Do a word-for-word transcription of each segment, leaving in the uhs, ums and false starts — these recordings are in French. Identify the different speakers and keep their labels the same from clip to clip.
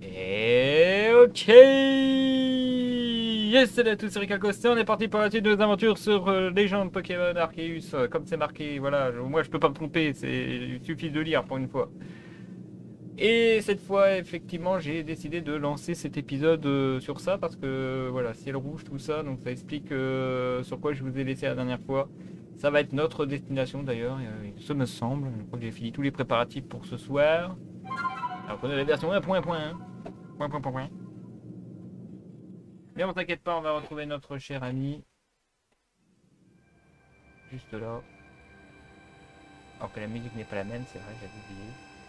Speaker 1: Et ok. Yes, salut à tous, c'est Ricalcosté, on est parti pour la suite de nos aventures sur euh, Légende Pokémon Arceus. Euh, comme c'est marqué, voilà, je- moi je peux pas me tromper, c'est il suffit de lire pour une fois. Et cette fois, effectivement, j'ai décidé de lancer cet épisode euh, sur ça parce que voilà, ciel rouge, tout ça, donc ça explique euh, sur quoi je vous ai laissé la dernière fois. Ça va être notre destination d'ailleurs, euh, ce me semble. Je crois que j'ai fini tous les préparatifs pour ce soir. Alors prenez la version un point point, hein. Point point point point. Mais on t'inquiète pas, on va retrouver notre cher ami. Juste là. Alors que la musique n'est pas la même, c'est vrai, j'avais oublié.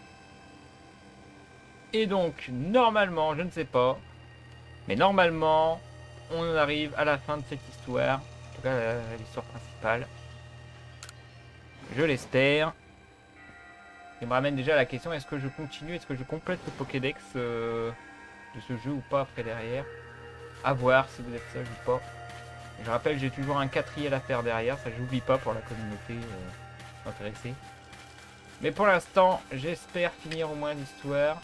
Speaker 1: Et donc, normalement, je ne sais pas, mais normalement, on arrive à la fin de cette histoire. En tout cas, l'histoire principale. Je l'espère. Il me ramène déjà à la question, est-ce que je continue, est-ce que je complète le Pokédex euh, de ce jeu ou pas après derrière. À voir si vous êtes sage ou pas. Je rappelle, j'ai toujours un quatrième à faire derrière, ça j'oublie pas pour la communauté euh, intéressée. Mais pour l'instant, j'espère finir au moins l'histoire.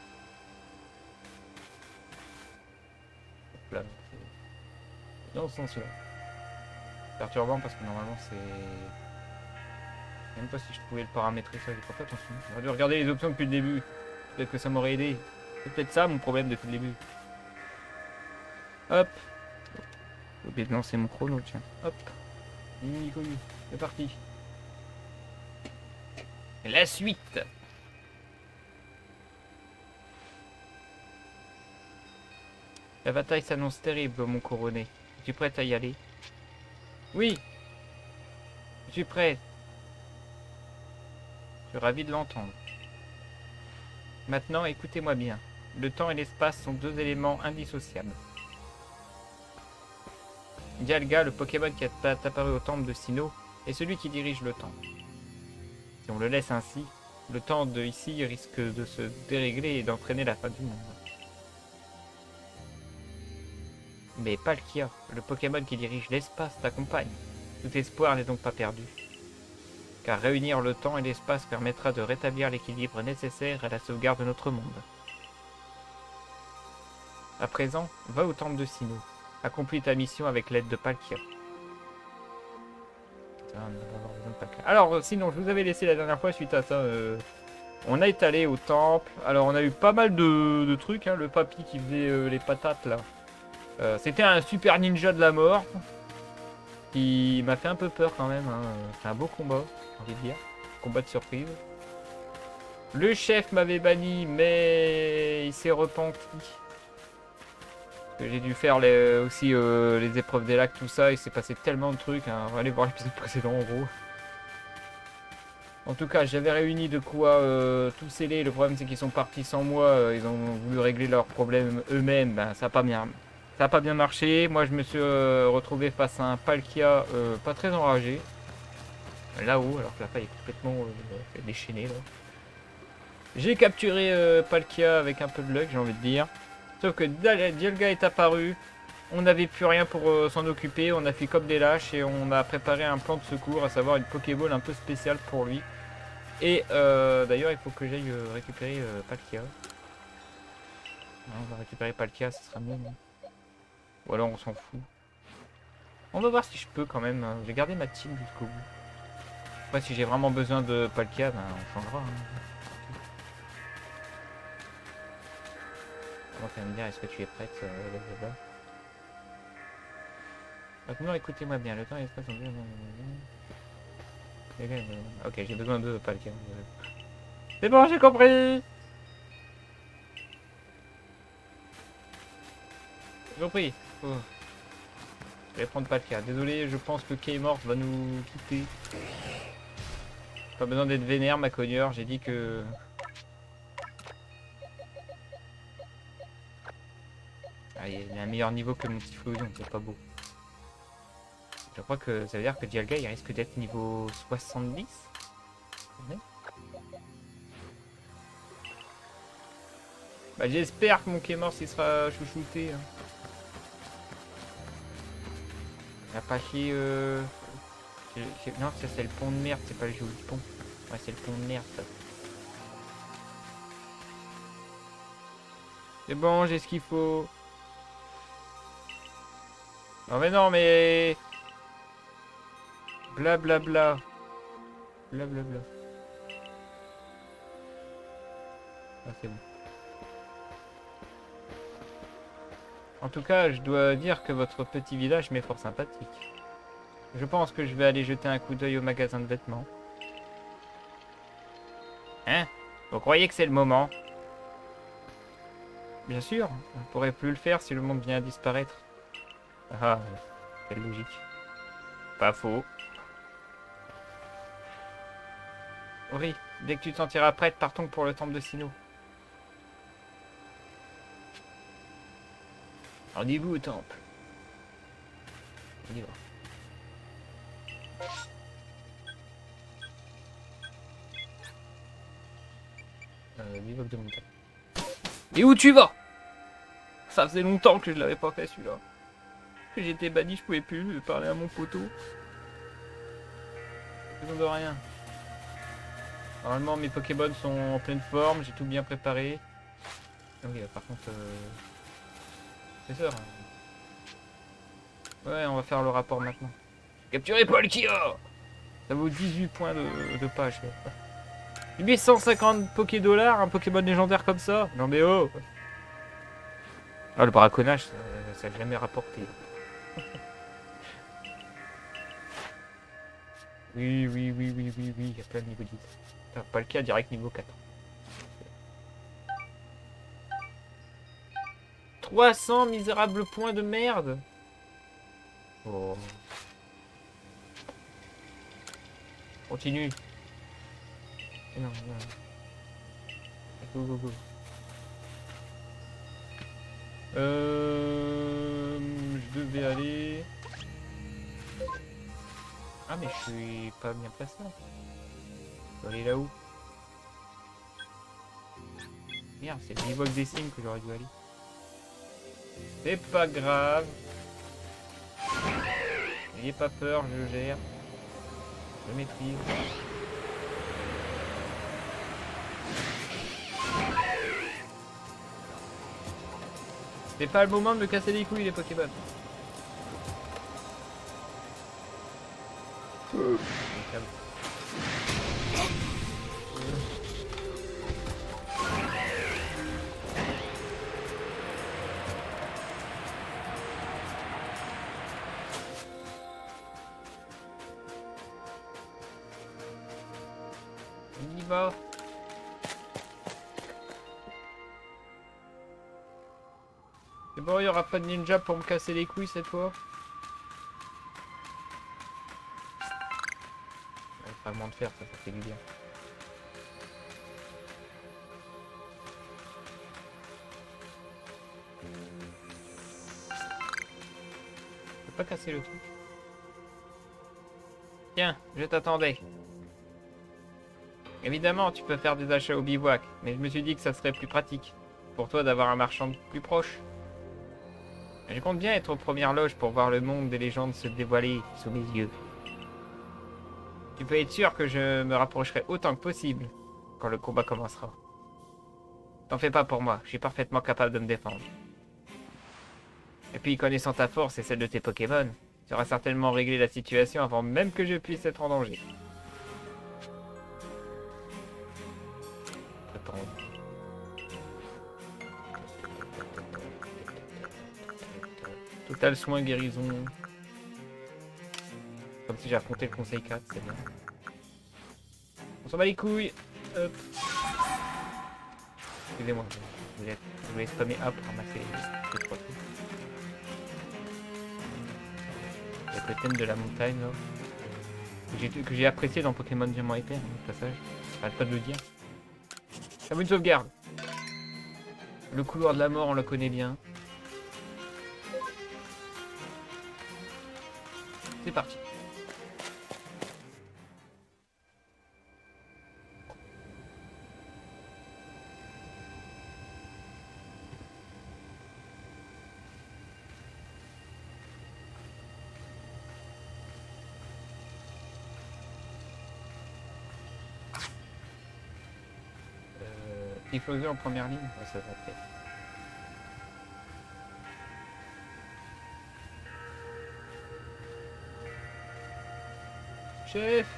Speaker 1: Là, c'est dans ce sens-là. Perturbant parce que normalement c'est... Je sais même pas si je pouvais le paramétrer, ça j'ai pas fait attention. J'aurais dû regarder les options depuis le début. Peut-être que ça m'aurait aidé. C'est peut-être ça mon problème depuis le début. Hop. J'ai oublié de lancer mon chrono, tiens. Hop. C'est parti. Et la suite. La bataille s'annonce terrible, mon couronné. Es-tu prête à y aller? Oui. Je suis prêt. Je suis ravi de l'entendre. Maintenant, écoutez-moi bien. Le temps et l'espace sont deux éléments indissociables. Dialga, le Pokémon qui est apparu au temple de Sinnoh, est celui qui dirige le temps. Si on le laisse ainsi, le temps de ici risque de se dérégler et d'entraîner la fin du monde. Mais Palkia, le Pokémon qui dirige l'espace, t'accompagne. Tout espoir n'est donc pas perdu. Car réunir le temps et l'espace permettra de rétablir l'équilibre nécessaire à la sauvegarde de notre monde. À présent, va au temple de Sinnoh. Accomplis ta mission avec l'aide de Palkia. Alors, sinon, je vous avais laissé la dernière fois suite à ça. Euh, on a étalé au temple. Alors, on a eu pas mal de, de trucs. Hein, le papy qui faisait euh, les patates, là. Euh, C'était un super ninja de la mort. Qui m'a fait un peu peur quand même. Hein. C'est un beau combat, j'ai envie de dire. Combat de surprise. Le chef m'avait banni, mais il s'est repenti. J'ai dû faire les, aussi euh, les épreuves des lacs, tout ça. Il s'est passé tellement de trucs. Hein. On va aller voir l'épisode précédent en gros. En tout cas, j'avais réuni de quoi euh, tout sceller. Le problème, c'est qu'ils sont partis sans moi. Ils ont voulu régler leurs problèmes eux-mêmes. Ben, ça n'a pas bien, ça a pas bien marché. Moi, je me suis euh, retrouvé face à un Palkia euh, pas très enragé. Là-haut, alors que la faille est complètement euh, déchaînée. Là. J'ai capturé euh, Palkia avec un peu de luck, j'ai envie de dire. Sauf que Dialga est apparu. On n'avait plus rien pour euh, s'en occuper. On a fait comme des lâches et on a préparé un plan de secours, à savoir une Pokéball un peu spéciale pour lui. Et euh, d'ailleurs, il faut que j'aille euh, récupérer euh, Palkia. On va récupérer Palkia, ce sera mieux. Non, ou alors on s'en fout. On va voir si je peux quand même. Hein. J'ai gardé ma team jusqu'au bout. Après, si j'ai vraiment besoin de Palkia, ben, on changera. Hein. On va me dire, est-ce que tu es prête euh, Maintenant, écoutez-moi bien. Le temps et l'espace sont bien. Ok, j'ai besoin de Palkia. C'est bon, j'ai compris. J'ai compris. Oh. Je vais prendre Palkia. Désolé, je pense que K-Mort va nous quitter. Pas besoin d'être vénère, ma cogneur. J'ai dit que... Ah, il a un meilleur niveau que mon petit Flousion, c'est pas beau. Je crois que ça veut dire que Dialga il risque d'être niveau soixante-dix. Ouais. Bah, j'espère que mon K-Mort il sera chouchouté. Hein. Il a pas chier. Euh... Non, ça c'est le pont de merde, c'est pas le joli pont. Ouais, c'est le pont de merde ça. C'est bon, j'ai ce qu'il faut. Non mais non mais... Blablabla. Blablabla. Ah c'est bon. En tout cas, je dois dire que votre petit village m'est fort sympathique. Je pense que je vais aller jeter un coup d'œil au magasin de vêtements. Hein? Vous croyez que c'est le moment? Bien sûr, on ne pourrait plus le faire si le monde vient à disparaître. Ah, quelle logique. Pas faux. Ori, dès que tu te sentiras prête, partons pour le temple de Sinnoh. Rendez-vous au temple. On y va. Euh, bivoc de montagne. Et où tu vas? Ça faisait longtemps que je l'avais pas fait celui-là. Que j'étais banni, je pouvais plus parler à mon poteau. Besoin de rien. Normalement mes Pokémon sont en pleine forme, j'ai tout bien préparé. Ah oui, par contre... Euh... C'est ça. Hein. Ouais, on va faire le rapport maintenant. Capturé Paul Kia. Ça vaut dix-huit points de, de page. huit cent cinquante Poké dollars, un Pokémon légendaire comme ça? Non mais oh. Ah, le braconnage, ça n'a jamais rapporté. Oui, oui, oui, oui, oui, oui, il y a plein de niveau dix. Putain, pas le cas, direct niveau quatre. trois cents misérables points de merde. Oh. Continue. Non, non. Go, go, go. Euh... Je devais aller... Ah mais je suis pas bien placé. Je dois aller là-haut. Merde, c'est le niveau des signes que j'aurais dû aller. C'est pas grave. N'ayez pas peur, je gère. Je maîtrise. C'est pas le moment de me casser les couilles les Pokémon. On y va. C'est bon, il n'y aura pas de ninja pour me casser les couilles cette fois. Ouais, fragment de fer, ça, ça fait du bien. Je peux pas casser le truc. Tiens, je t'attendais. Évidemment, tu peux faire des achats au bivouac, mais je me suis dit que ça serait plus pratique pour toi d'avoir un marchand plus proche. Je compte bien être aux premières loges pour voir le monde des légendes se dévoiler sous mes yeux. Tu peux être sûr que je me rapprocherai autant que possible quand le combat commencera. T'en fais pas pour moi, je suis parfaitement capable de me défendre. Et puis, connaissant ta force et celle de tes Pokémon, tu auras certainement réglé la situation avant même que je puisse être en danger. Total soin guérison. Comme si j'affrontais le conseil quatre, c'est bien. On s'en bat les couilles. Hop. Excusez-moi, je voulais, je voulais spammer A pour ramasser les trois trucs. Avec le thème de la montagne là. Que j'ai apprécié dans Pokémon Diamant et Perle, au passage. J'arrête pas de le dire. J'avais une sauvegarde. Le couloir de la mort, on le connaît bien. C'est parti. Euh, explosion en première ligne, ouais, ça va peut-être. chef.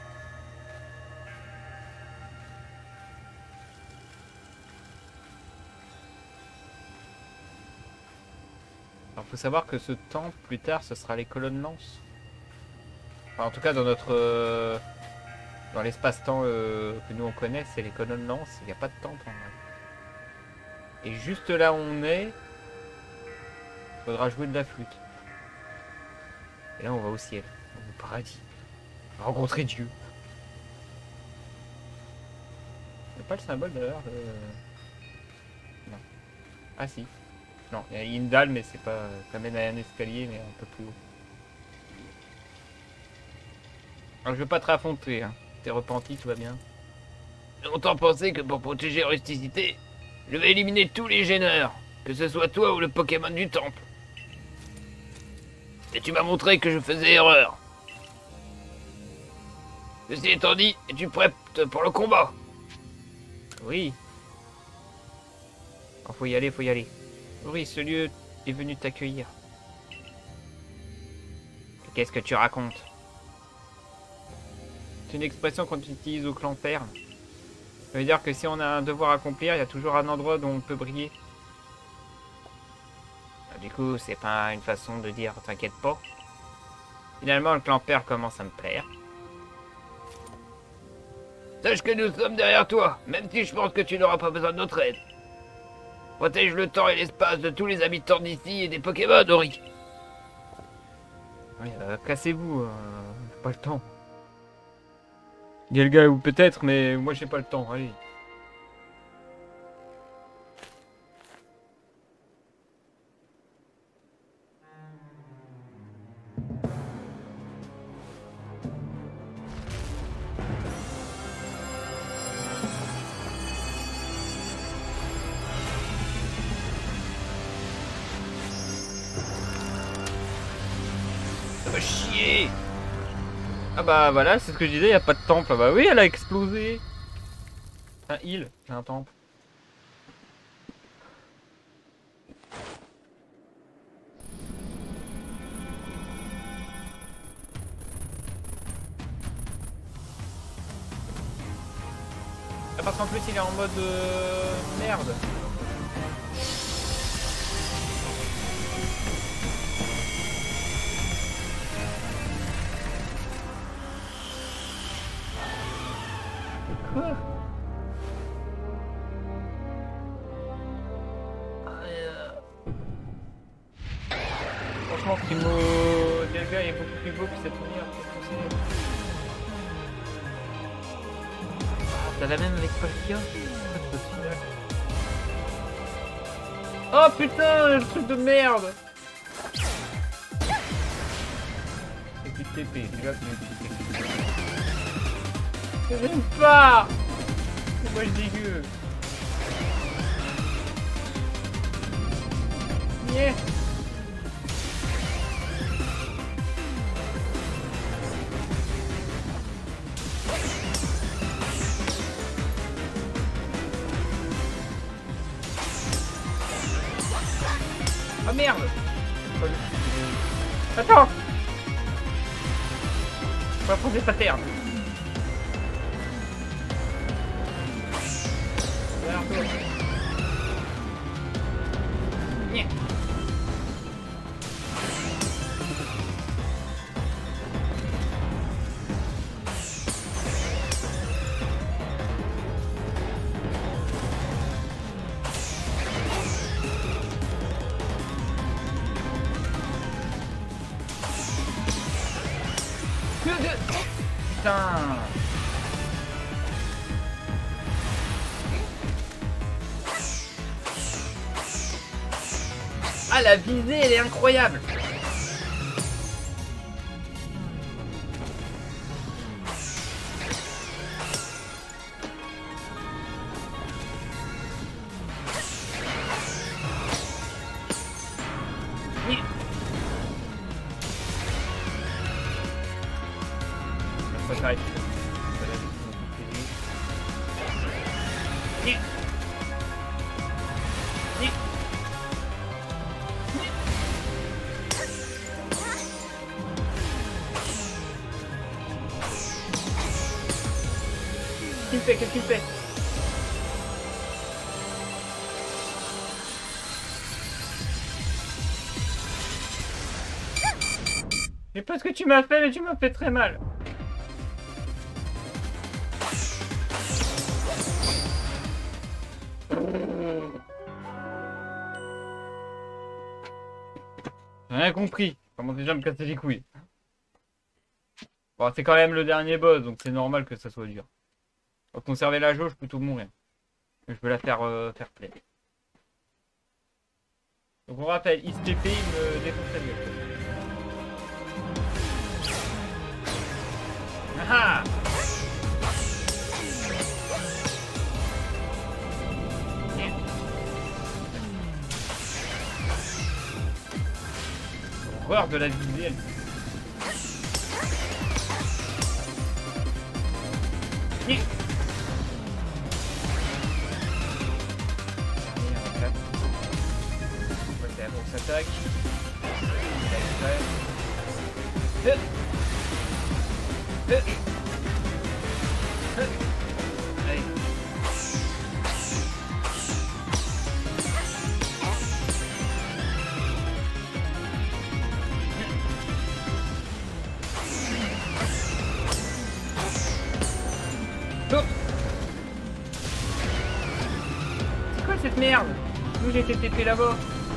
Speaker 1: Alors faut savoir que ce temple plus tard ce sera les colonnes lance. Enfin, en tout cas dans notre euh, dans l'espace-temps euh, que nous on connaît, c'est les colonnes lance, il n'y a pas de temple en vrai. Et juste là où on est, il faudra jouer de la flûte. Et là on va au ciel, au paradis. On va rencontrer Dieu. Il n'y a pas le symbole d'ailleurs de... Non. Ah si. Non, il y a une dalle, mais c'est pas. Ça mène à un escalier, mais un peu plus haut. Alors je veux pas te raconter, hein. T'es repenti, tout va bien.
Speaker 2: J'ai longtemps pensé que pour protéger Rusticité, je vais éliminer tous les gêneurs, que ce soit toi ou le Pokémon du temple. Et tu m'as montré que je faisais erreur. Ceci étant dit, es-tu prête pour le combat?
Speaker 1: Oui. Alors, faut y aller, faut y aller. Oui, ce lieu est venu t'accueillir. Qu'est-ce que tu racontes? C'est une expression qu'on utilise au clan Perle. Ça veut dire que si on a un devoir à accomplir, il y a toujours un endroit où on peut briller. Du coup, c'est pas une façon de dire t'inquiète pas. Finalement, le clan Perle commence à me plaire.
Speaker 2: Sache que nous sommes derrière toi, même si je pense que tu n'auras pas besoin de notre aide. Protège le temps et l'espace de tous les habitants d'ici et des Pokémon, Ori.
Speaker 1: Oui, euh, cassez-vous, euh, j'ai pas le temps. Il y a le gars ou peut-être, mais moi j'ai pas le temps, allez.
Speaker 2: Ça va chier.
Speaker 1: Ah bah voilà, c'est ce que je disais, il y a pas de temple. Ah bah oui, elle a explosé. Un île, c'est un temple. Ah, parce qu'en plus il est en mode euh, merde. Quoi? Franchement, Primo Delga est beaucoup plus beau que cette lumière. Qu'est-ce que c'est? Ah, t'as la même avec Palkia? C'est possible. Oh putain, le truc de merde! C'est du T P, déjà que c'est du T P. J'aime pas! C'est moi je dégueu. Yeah. Ah merde! Attends! On va prendre sa terre. Yeah. Putain! Ah, la visée, elle est incroyable! Oui. Ça s'arrête. Oui. Oui. qu'il me fait? Qu'est-ce qu'il me fait? Je sais pas ce que tu m'as fait, mais tu m'as fait très mal. J'ai rien compris. Comment déjà me casser les couilles. Bon, c'est quand même le dernier boss, donc c'est normal que ça soit dur. Pour conserver la jauge, plutôt mourir. Je veux la faire, euh, faire pleine. Donc on rappelle, I S T P, il me défonce la gueule. Ah ah! Horreur de la visuelle. Ouais, on s'attaque. Allez. C'est quoi cette merde? Nous j'ai été T P là-bas.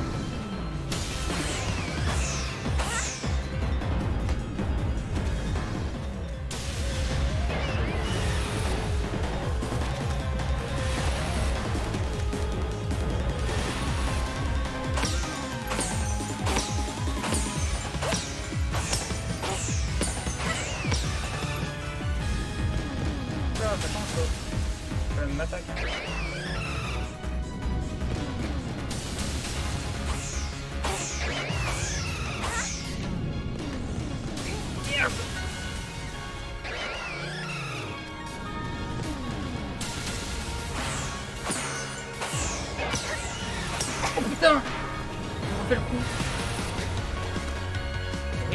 Speaker 1: Putain, on fait le coup. Oui.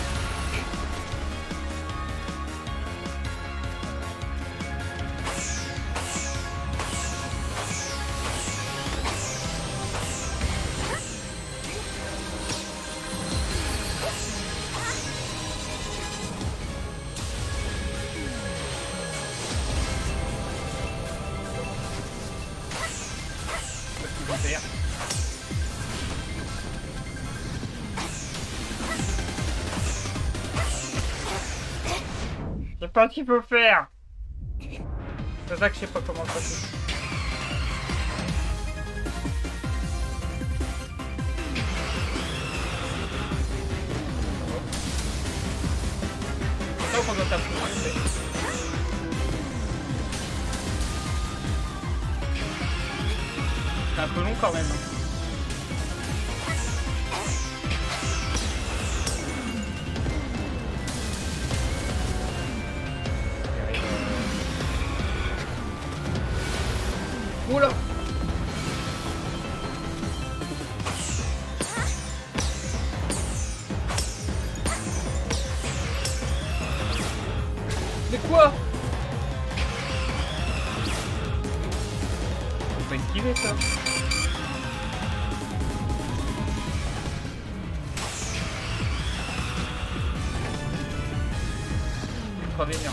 Speaker 1: Qu'est-ce qu'il faut faire? Je sais pas ce qu'il faut faire. C'est ça que je sais pas comment le passer. C'est ça qu'on doit taper. C'est un peu long quand même. Oula! Mais quoi? Faut pas esquiver ça. Ultra vénère.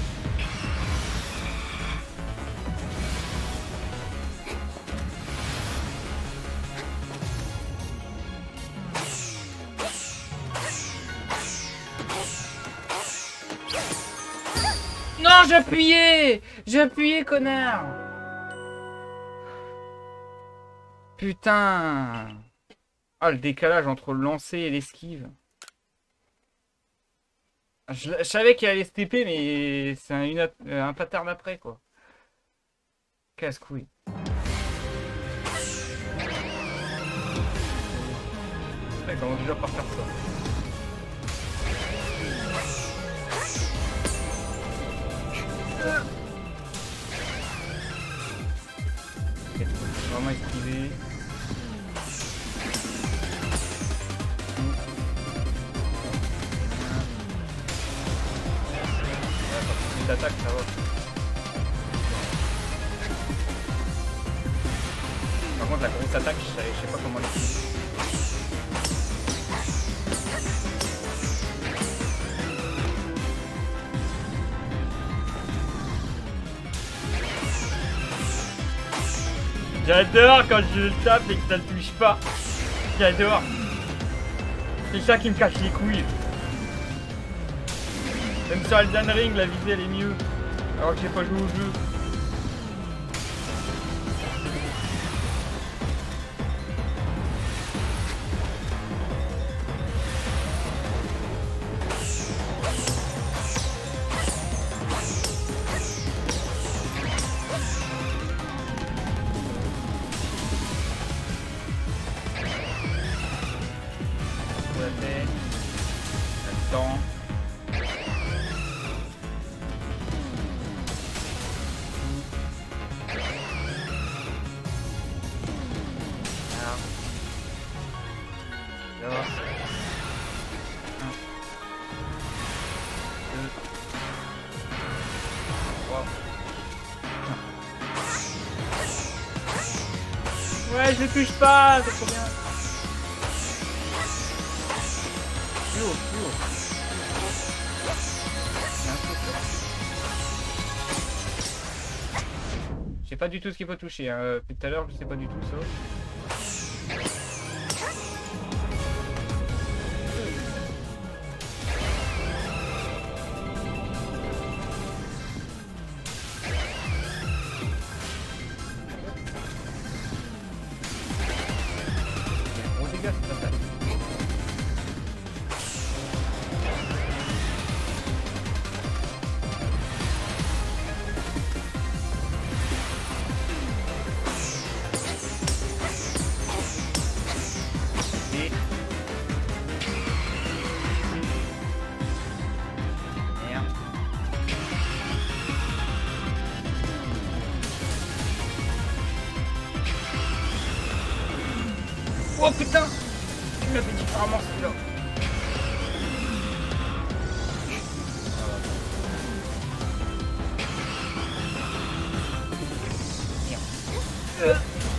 Speaker 1: Non, j'appuyais! J'appuyais, connard! Putain! Ah, le décalage entre le lancer et l'esquive. Je, je savais qu'il allait se T P, mais c'est un, une, un pattern après, quoi. Casse-couille. Ça commence déjà par faire ça. Okay, faut vraiment esquiver. L'attaque, ça va. sa grosse attaque, je sais, je sais pas comment l'utiliser. J'adore quand je le tape et que ça ne touche pas. J'adore. C'est ça qui me cache les couilles. Même sur Elden Ring, la visée elle est mieux. Alors que j'ai pas joué au jeu. Ouais, je le touche pas, c'est trop bien. Plus haut, plus haut. Je sais pas du tout ce qu'il faut toucher. Hein. Depuis tout à l'heure, je sais pas du tout ça. Oh putain! Tu m'as fait différemment celui-là. Euh.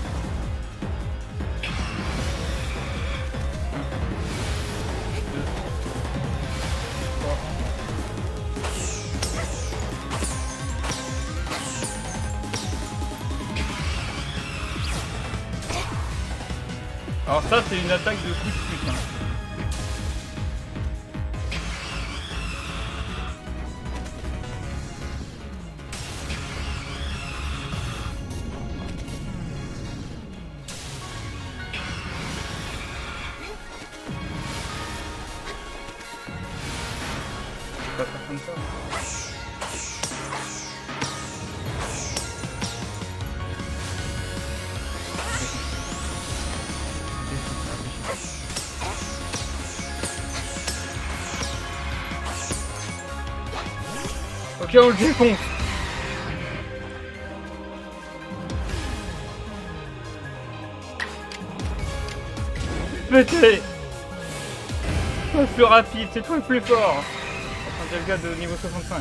Speaker 1: Alors ça c'est une attaque de coup de pute. Hein. Je peux pas faire comme ça. Ok, on le défonce. Pété. Toi le plus rapide, c'est toi le plus fort. Enfin, c'est le gars de niveau soixante-cinq.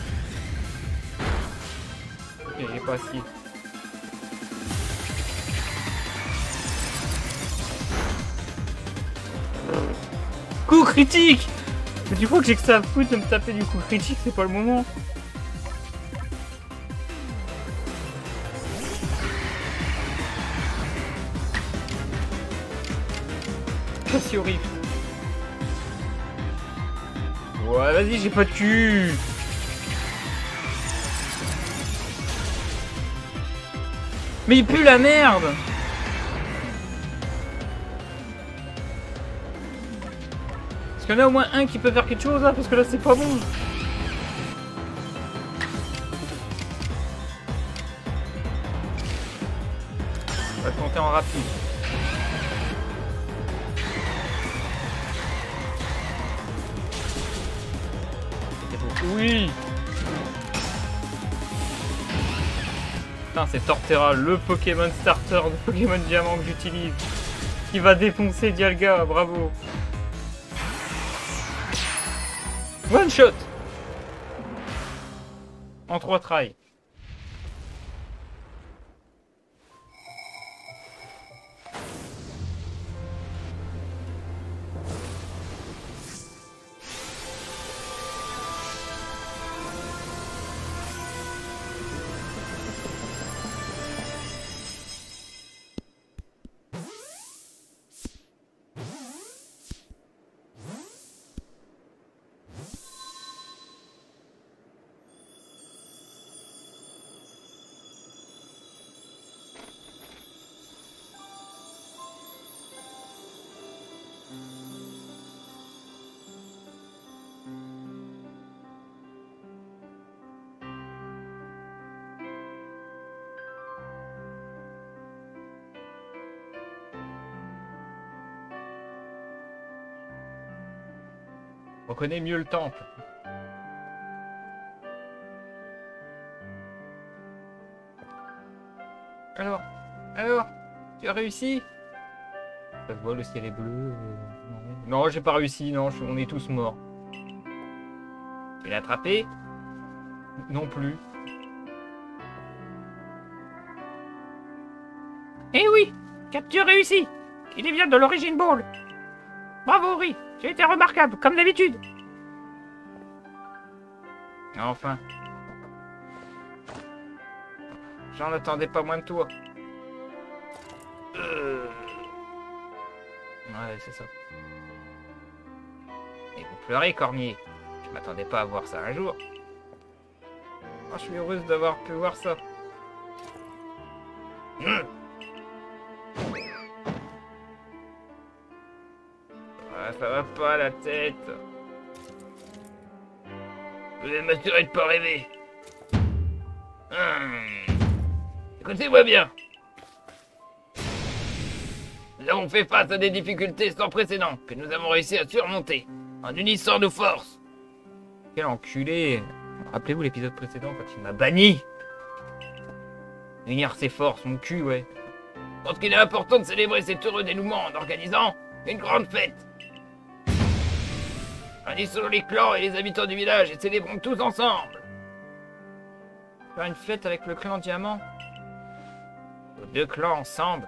Speaker 1: Ok, il est pas assis. Coup critique. Mais tu crois que j'ai que ça à foutre de me taper du coup critique, c'est pas le moment. Ça c'est horrible. Ouais vas-y, j'ai pas de cul. Mais il pue la merde. Est-ce qu'il y en a au moins un qui peut faire quelque chose là? Parce que là c'est pas bon. On va compter en rapide. Oui. Putain, c'est Torterra, le Pokémon starter de Pokémon Diamant que j'utilise. Qui va défoncer Dialga, bravo. One shot. En trois tries. On connaît mieux le temple. Alors, alors, tu as réussi? Ça se voit, le ciel est bleu. Euh... Non, non j'ai pas réussi, non, je... on est tous morts. Tu l'as attrapé? Non plus.
Speaker 3: Eh oui, capture réussie. Il est bien de l'Origin Ball. Bravo, Ri, tu as été remarquable, comme d'habitude.
Speaker 1: Enfin. J'en attendais pas moins de toi. Euh... Ouais, c'est ça. Et vous pleurez, Cormier. Je m'attendais pas à voir ça un jour. Oh, je suis heureuse d'avoir pu voir ça. Mmh. Ouais, ça va pas la tête.
Speaker 2: Je vais m'assurer de pas rêver. Hum. Écoutez-moi bien. Nous avons fait face à des difficultés sans précédent que nous avons réussi à surmonter en unissant nos forces.
Speaker 1: Quel enculé. Rappelez-vous l'épisode précédent quand il m'a banni. Unir ses forces, mon cul, ouais.
Speaker 2: Je pense qu'il est important de célébrer cet heureux dénouement en organisant une grande fête. Unissons les clans et les habitants du village et célébrons tous ensemble.
Speaker 1: Faire une fête avec le clan Diamant.
Speaker 2: Nos deux clans ensemble.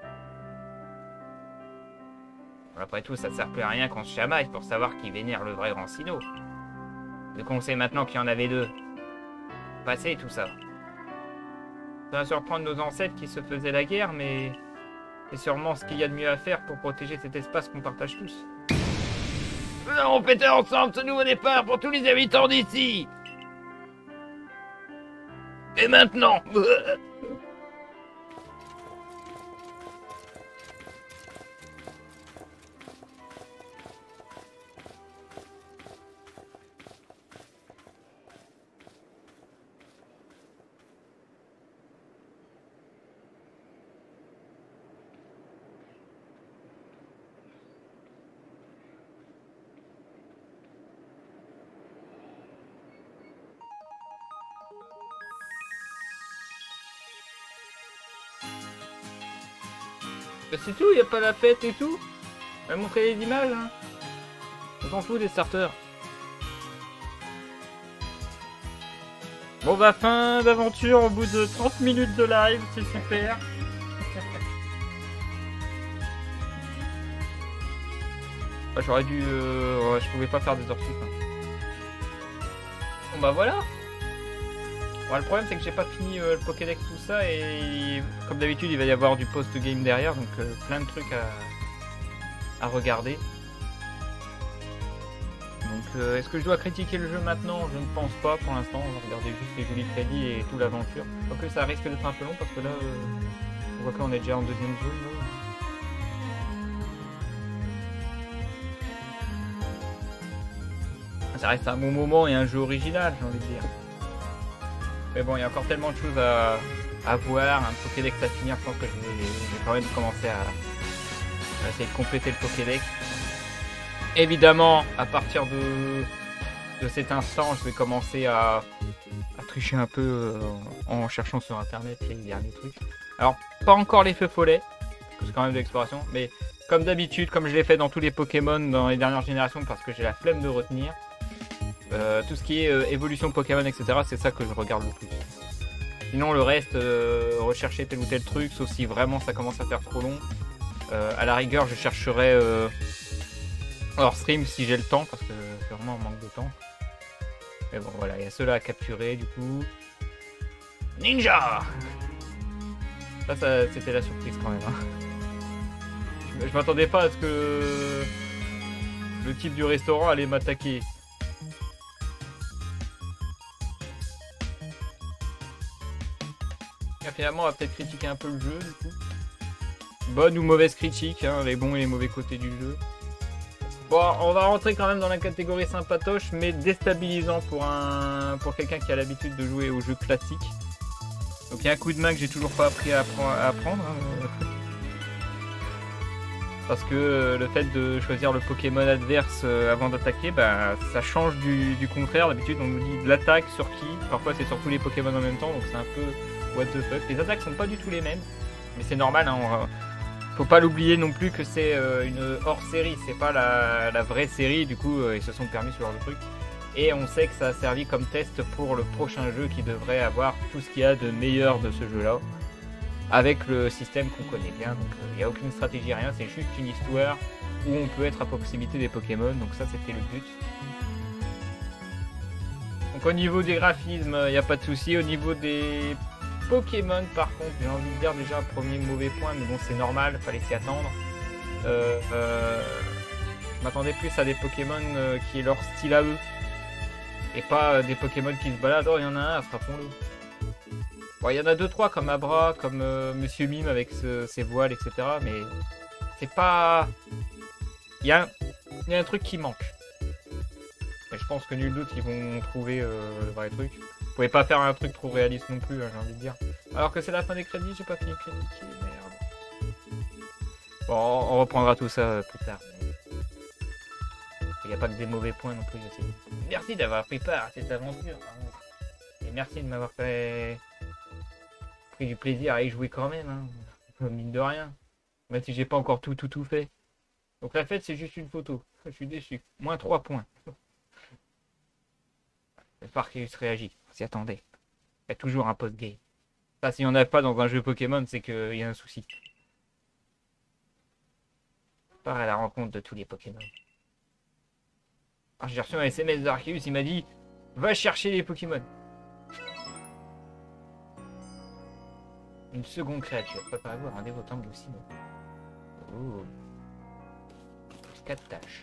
Speaker 1: Après tout, ça ne sert plus à rien qu'on se chamaille pour savoir qui vénère le vrai grand Sinnoh. Vu qu'on sait maintenant qu'il y en avait deux. Passé tout ça. Ça va surprendre nos ancêtres qui se faisaient la guerre, mais c'est sûrement ce qu'il y a de mieux à faire pour protéger cet espace qu'on partage tous.
Speaker 2: Nous allons fêter ensemble ce nouveau départ pour tous les habitants d'ici. Et maintenant.
Speaker 1: Bah c'est tout, y a pas la fête et tout. On va montrer les images, hein. On s'en fout des starters. Bon bah fin d'aventure au bout de trente minutes de live, c'est super. Bah, j'aurais dû... Euh... Ouais, je pouvais pas faire des heures sup. Hein. Bon bah voilà. Bon, le problème c'est que j'ai pas fini euh, le Pokédex tout ça et comme d'habitude il va y avoir du post-game derrière donc euh, plein de trucs à, à regarder. Donc euh, est-ce que je dois critiquer le jeu maintenant? Je ne pense pas pour l'instant, on va regarder juste les jolis crédits et tout l'aventure. Quoique ça risque d'être un peu long parce que là euh, on voit qu'on est déjà en deuxième zone. Là. Ça reste un bon moment et un jeu original, j'ai envie de dire. Mais bon, il y a encore tellement de choses à, à voir, un Pokédex à finir, je pense que je vais, je vais quand même commencer à, à essayer de compléter le Pokédex. Évidemment, à partir de, de cet instant, je vais commencer à, à tricher un peu euh, en cherchant sur internet les derniers trucs. Alors, pas encore les feux follets, parce que c'est quand même de l'exploration, mais comme d'habitude, comme je l'ai fait dans tous les Pokémon dans les dernières générations, parce que j'ai la flemme de retenir. Euh, tout ce qui est euh, évolution Pokémon, et cetera, c'est ça que je regarde le plus. Sinon, le reste, euh, rechercher tel ou tel truc, sauf si vraiment ça commence à faire trop long. Euh, à la rigueur, je chercherai euh, hors stream si j'ai le temps, parce que c'est vraiment un manque de temps. Mais bon, voilà, il y a ceux-là à capturer, du coup.
Speaker 2: Ninja!
Speaker 1: Ça, ça c'était la surprise quand même. Hein. Je, je m'attendais pas à ce que le type du restaurant allait m'attaquer. Finalement, on va peut-être critiquer un peu le jeu, du coup. Bonne ou mauvaise critique, hein, les bons et les mauvais côtés du jeu. Bon, on va rentrer quand même dans la catégorie sympatoche, mais déstabilisant pour un pour quelqu'un qui a l'habitude de jouer aux jeux classiques. Donc il y a un coup de main que j'ai toujours pas appris à, appre à apprendre. Hein. Parce que euh, le fait de choisir le Pokémon adverse euh, avant d'attaquer, bah, ça change du, du contraire. D'habitude, on nous dit de l'attaque sur qui. Parfois, c'est sur tous les Pokémon en même temps, donc c'est un peu what the fuck. Les attaques sont pas du tout les mêmes, mais c'est normal. Hein, on, faut pas l'oublier non plus que c'est euh, une hors-série, c'est pas la, la vraie série. Du coup, euh, ils se sont permis ce genre de truc. Et on sait que ça a servi comme test pour le prochain jeu qui devrait avoir tout ce qu'il y a de meilleur de ce jeu-là. Avec le système qu'on connaît bien, donc il euh, n'y a aucune stratégie, rien, c'est juste une histoire où on peut être à proximité des Pokémon, donc ça c'était le but. Donc au niveau des graphismes, il n'y a pas de souci. Au niveau des Pokémon par contre, j'ai envie de dire déjà un premier mauvais point, mais bon c'est normal, fallait s'y attendre. Euh, euh, je m'attendais plus à des Pokémon euh, qui est leur style à eux, et pas euh, des Pokémon qui se baladent, oh il y en a un, frappons-le. Bon, il y en a deux trois comme Abra, comme euh, Monsieur Mime avec ce, ses voiles, et cetera. Mais c'est pas... Il y, a, il y a un truc qui manque. Et je pense que nul doute ils vont trouver euh, le vrai truc. Vous pouvez pas faire un truc trop réaliste non plus, hein, j'ai envie de dire. Alors que c'est la fin des crédits, j'ai pas fini le crédit. Merde. Bon, on reprendra tout ça plus tard. Il n'y a pas que des mauvais points non plus, je sais. Merci d'avoir pris part à cette aventure. Et merci de m'avoir fait... pris du plaisir à y jouer quand même, hein. Mine de rien. Même si j'ai pas encore tout tout tout fait. Donc la fête c'est juste une photo. Je suis déçu. Moins trois points. Le Farkeus réagit. On s'y attendait. Il y a toujours un post-game. Ça, s'il n'y en a pas dans un jeu Pokémon, c'est qu'il y a un souci. Part à la rencontre de tous les Pokémon. J'ai reçu un S M S d'Arceus, il m'a dit va chercher les Pokémon. Une seconde créature. Préparez-vous à rendez-vous au temple de Simon. Oh. quatre tâches.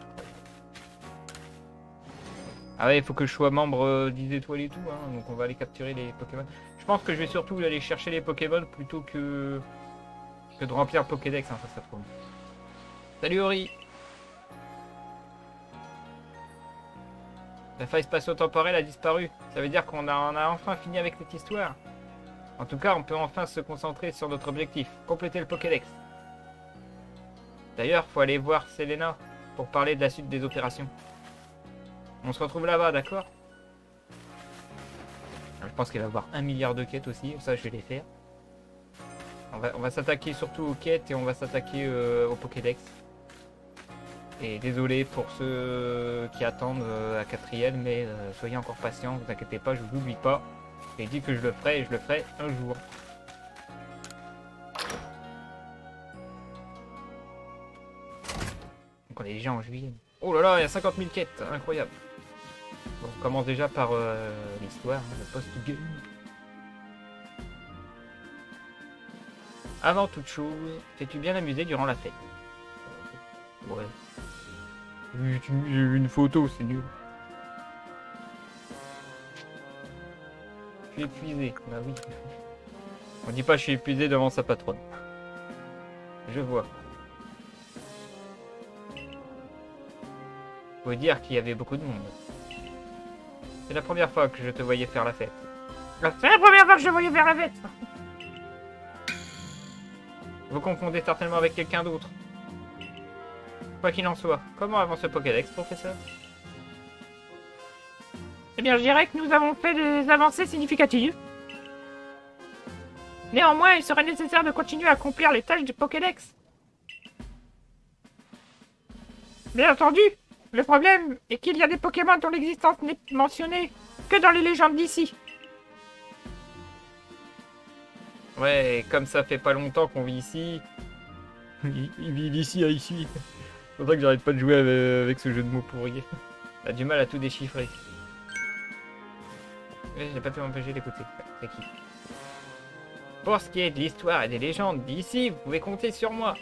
Speaker 1: Ah ouais, il faut que je sois membre dix étoiles et tout, hein, donc on va aller capturer les Pokémon. Je pense que je vais surtout aller chercher les Pokémon plutôt que, que de remplir le Pokédex, hein, ça serait trop bon. Salut Ori. La faille spatio-temporelle a disparu. Ça veut dire qu'on a, on a enfin fini avec cette histoire. En tout cas, on peut enfin se concentrer sur notre objectif, compléter le Pokédex. D'ailleurs, faut aller voir Selena pour parler de la suite des opérations. On se retrouve là-bas, d'accord? Je pense qu'il va y avoir un milliard de quêtes aussi, ça je vais les faire. On va, on va s'attaquer surtout aux quêtes et on va s'attaquer euh, au Pokédex. Et désolé pour ceux qui attendent euh, à quatrième, mais euh, soyez encore patients, vous inquiétez pas, je vous oublie pas. J'ai dit que je le ferai et je le ferai un jour. Donc on est déjà en juillet. Oh là là, il y a cinquante mille quêtes, incroyable. Bon, on commence déjà par euh, l'histoire, hein, le post-game. Avant toute chose, t'es-tu bien amusé durant la fête? Ouais. J'ai eu une photo, c'est nul. Je suis épuisé, bah oui. On dit pas je suis épuisé devant sa patronne. Je vois. Faut dire qu'il y avait beaucoup de monde. C'est la première fois que je te voyais faire la fête.
Speaker 3: C'est la première fois que je voyais faire la fête.
Speaker 1: Vous confondez certainement avec quelqu'un d'autre. Quoi qu'il en soit, comment avance ce Pokédex, professeur?
Speaker 3: Eh bien, je dirais que nous avons fait des avancées significatives. Néanmoins, il serait nécessaire de continuer à accomplir les tâches du Pokédex. Bien entendu, le problème est qu'il y a des Pokémon dont l'existence n'est mentionnée que dans les légendes d'ici.
Speaker 1: Ouais, et comme ça fait pas longtemps qu'on vit ici... Ils vivent ici à ici. C'est pour ça que j'arrête pas de jouer avec, avec ce jeu de mots pourri. T'as du mal à tout déchiffrer. Ouais, j'ai pas pu m'empêcher d'écouter. C'est qui? Pour ce qui est de l'histoire et des légendes d'ici, vous pouvez compter sur moi.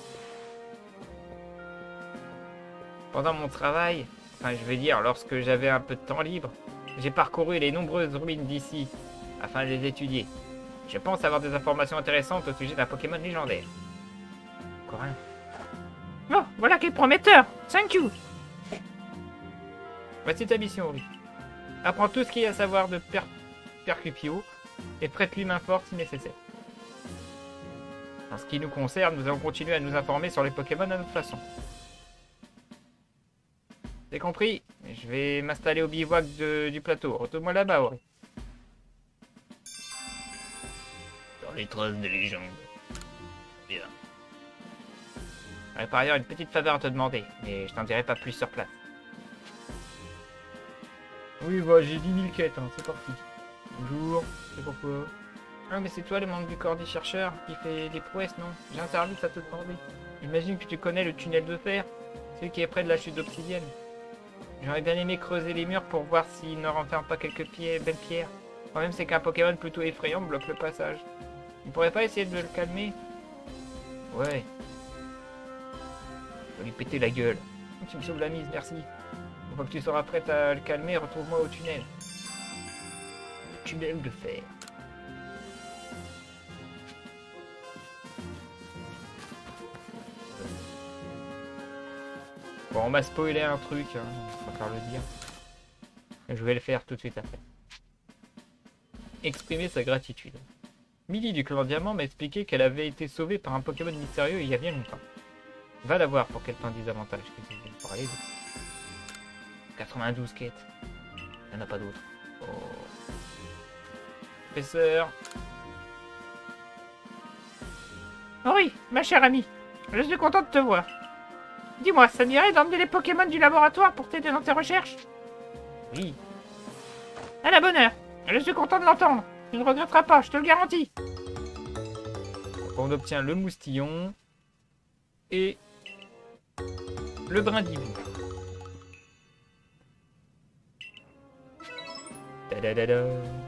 Speaker 1: Pendant mon travail, enfin je veux dire lorsque j'avais un peu de temps libre, j'ai parcouru les nombreuses ruines d'ici afin de les étudier. Je pense avoir des informations intéressantes au sujet d'un Pokémon légendaire. Encore rien.
Speaker 3: Oh, voilà qui est prometteur. Thank you.
Speaker 1: Voici ta mission, Ori. Apprends tout ce qu'il y a à savoir de per Percupio et prête-lui main forte si nécessaire. En ce qui nous concerne, nous allons continuer à nous informer sur les Pokémon à notre façon. C'est compris? Je vais m'installer au bivouac de, du plateau. Retrouve-moi là-bas, Ori.
Speaker 2: Dans les traces des légendes. Bien.
Speaker 1: J'aurais par ailleurs une petite faveur à te demander, mais je t'en dirai pas plus sur place. Oui, bah j'ai dix mille quêtes, hein, c'est parti. Bonjour, c'est pourquoi? Ah, mais c'est toi le membre du corps des chercheurs qui fait des prouesses, non? J'ai un service à te demander. J'imagine que tu connais le tunnel de fer, celui qui est près de la chute d'obsidienne. J'aurais bien aimé creuser les murs pour voir s'il ne renferme pas quelques pieds, belles pierres. Le problème, c'est qu'un Pokémon plutôt effrayant bloque le passage. On pourrait pas essayer de le calmer? Ouais. Je vais lui péter la gueule. Tu me sauves la mise, merci. Une fois que tu seras prête à le calmer, retrouve-moi au tunnel. Le tunnel de fer. Bon, on m'a spoilé un truc, hein, je préfère le dire. Je vais le faire tout de suite après. Exprimer sa gratitude. Millie du clan Diamant m'a expliqué qu'elle avait été sauvée par un Pokémon mystérieux il y a bien longtemps. Va la voir pour qu'elle t'en dise davantage. quatre-vingt-douze quêtes. Il n'y en a pas d'autres. Oh. Professeur.
Speaker 3: Ori, ma chère amie, je suis content de te voir. Dis-moi, ça dirait d'emmener les Pokémon du laboratoire pour t'aider dans tes recherches?
Speaker 1: Oui.
Speaker 3: À la bonne heure. Je suis content de l'entendre. Tu ne regretteras pas, je te le garantis.
Speaker 1: Donc on obtient le moustillon et le brindibou. Ta-da-da-da.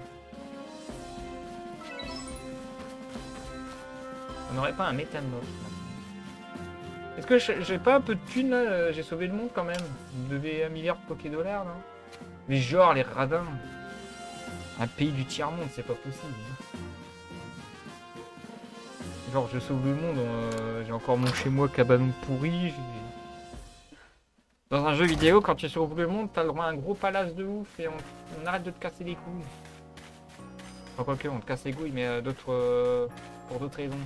Speaker 1: On n'aurait pas un métamorphe. Est-ce que j'ai pas un peu de thunes là? J'ai sauvé le monde quand même. Vous devez un milliard de Poké-dollars, non? Mais genre, les radins. Un pays du tiers-monde, c'est pas possible. Genre, je sauve le monde, euh, j'ai encore mon chez-moi cabanon pourri. Dans un jeu vidéo, quand tu sauves le monde, t'as le droit à un gros palace de ouf et on, on arrête de te casser les couilles. Enfin, quoique, on te casse les couilles, mais euh, d'autres, euh, pour d'autres raisons.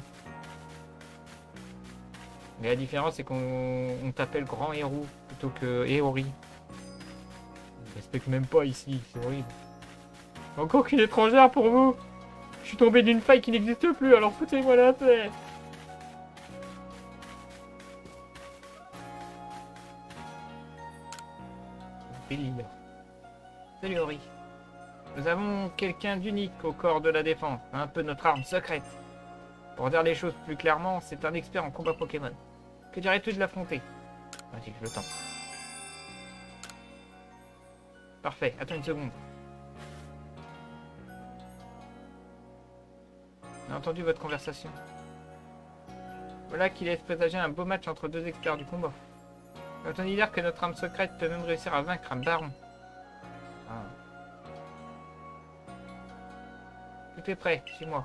Speaker 1: Mais la différence, c'est qu'on t'appelle grand héros plutôt que Eori. Je respecte même pas ici, c'est horrible. Encore qu'une étrangère pour vous. Je suis tombé d'une faille qui n'existe plus, alors foutez-moi la paix. Bélire. Salut Ori. Nous avons quelqu'un d'unique au corps de la défense, un peu notre arme secrète. Pour dire les choses plus clairement, c'est un expert en combat Pokémon. Que dirais-tu de l'affronter? Vas-y, je le tente. Parfait, attends une seconde. J'ai entendu votre conversation. Voilà qui laisse présager un beau match entre deux experts du combat. J'ai entendu dire que notre arme secrète peut même réussir à vaincre un baron. Ah. Tout est prêt, suis-moi.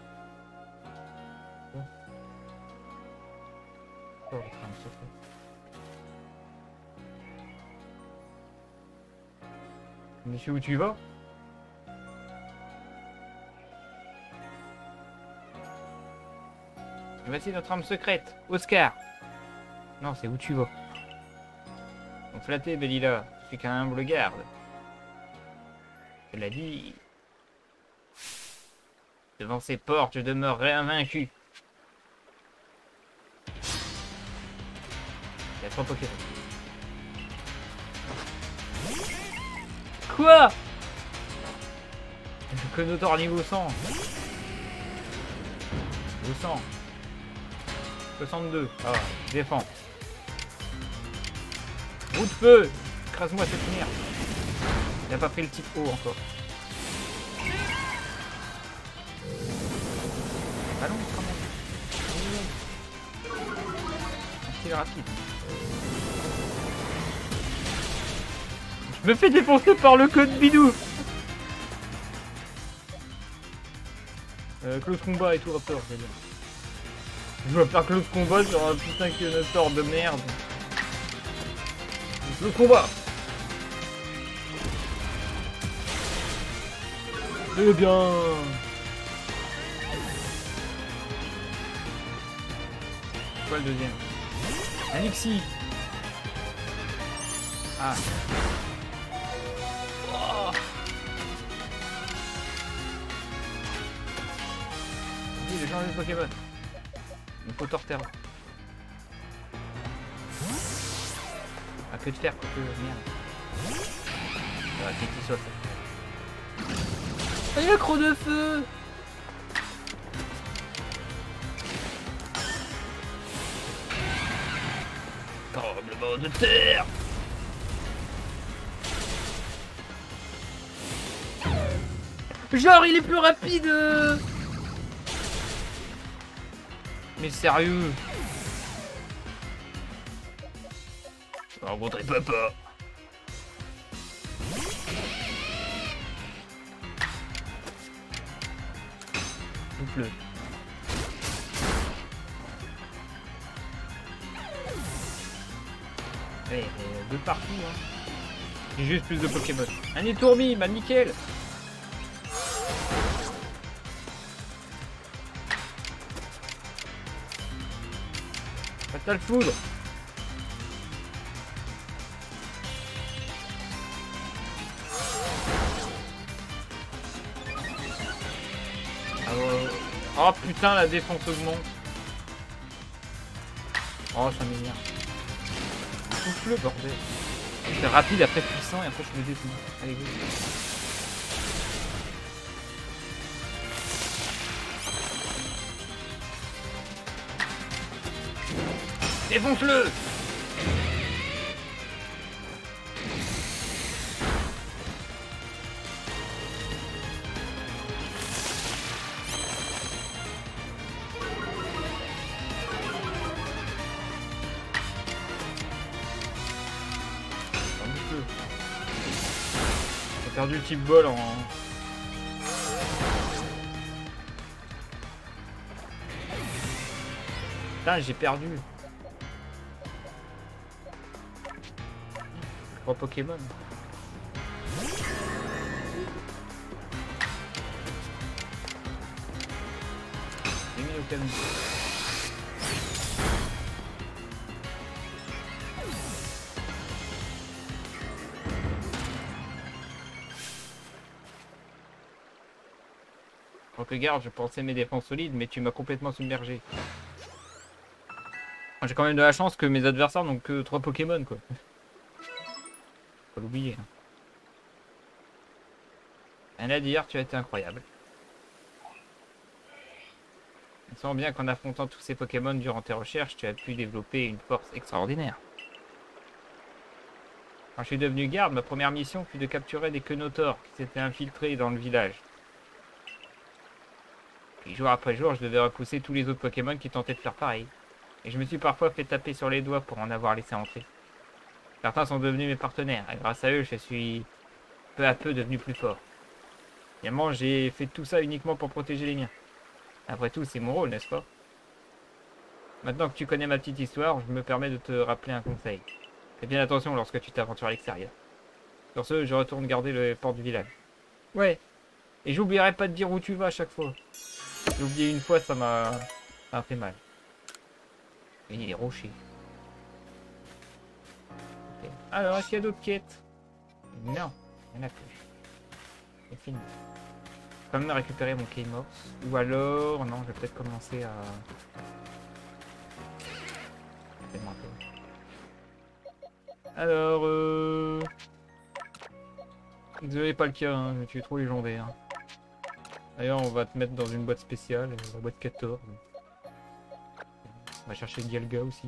Speaker 1: Bon. Oh, votre arme secrète. Monsieur, où tu vas? Voici notre arme secrète, Oscar. Non, c'est où tu vas. On flatté, Bellila. Je suis qu'un humble garde. Je l'ai dit. Devant ces portes, je demeurerai invaincu. Il y a trois Pokémon. Quoi? Le Conotor niveau cent. Niveau cent. soixante-deux. Ah, défends. Roue de feu. Écrase-moi cette merde. Il a pas pris le type haut encore. Ballon quand même. Un style rapide. Je me fais défoncer par le code bidou. Euh, close combat et tout raptor, c'est bien. Je vais faire close combat sur un putain de sort de merde. Close combat. C'est bien. quoi le deuxième? Alexis. Ah. Oh. Il j'ai changé de Pokémon. Une faut Torterre. Ah, que de faire, que merde. Ça va qu'il soit fait. Ah, il a croc de feu.
Speaker 2: Tremblement de terre.
Speaker 1: Genre, il est plus rapide. Mais sérieux.
Speaker 2: Je vais rencontrer papa.
Speaker 1: Souffle. Allez, euh, de partout, hein. J'ai juste plus de Pokémon. Un étourmi, bah nickel. Fatal foudre. Ah ouais. Oh putain, la défense augmente. Oh, ça m'énerve. Souffle, bordel. C'est rapide, après puissant, et après je me détends. Allez, go.
Speaker 2: Défonce-le.
Speaker 1: J'ai perdu le type bol en... Putain, j'ai perdu. Trois Pokémon. J'ai mis au canon. Donc regarde, je pensais mes défenses solides, mais tu m'as complètement submergé. J'ai quand même de la chance que mes adversaires n'ont que trois Pokémon, quoi. Faut l'oublier. Hein. Rien à dire, tu as été incroyable. On sent bien qu'en affrontant tous ces Pokémon durant tes recherches, tu as pu développer une force extraordinaire. Quand je suis devenu garde, ma première mission fut de capturer des Quenotors qui s'étaient infiltrés dans le village. Puis jour après jour, je devais repousser tous les autres Pokémon qui tentaient de faire pareil. Et je me suis parfois fait taper sur les doigts pour en avoir laissé entrer. Certains sont devenus mes partenaires, et grâce à eux, je suis peu à peu devenu plus fort. Finalement, j'ai fait tout ça uniquement pour protéger les miens. Après tout, c'est mon rôle, n'est-ce pas? Maintenant que tu connais ma petite histoire, je me permets de te rappeler un conseil. Fais bien attention lorsque tu t'aventures à l'extérieur. Sur ce, je retourne garder le port du village. Ouais, et j'oublierai pas de dire où tu vas à chaque fois. J'ai oublié une fois, ça m'a ça m'a fait mal. Et il est rocher. Okay. Alors, est-ce qu'il y a d'autres quêtes? Non, il n'y en a plus. C'est fini. Quand même récupérer mon K-Morse. Ou alors, non, je vais peut-être commencer à... Alors, euh... désolé pas le cas, hein, tu es trop légendaire. D'ailleurs, on va te mettre dans une boîte spéciale, la boîte quatorze. On va chercher Dialga aussi.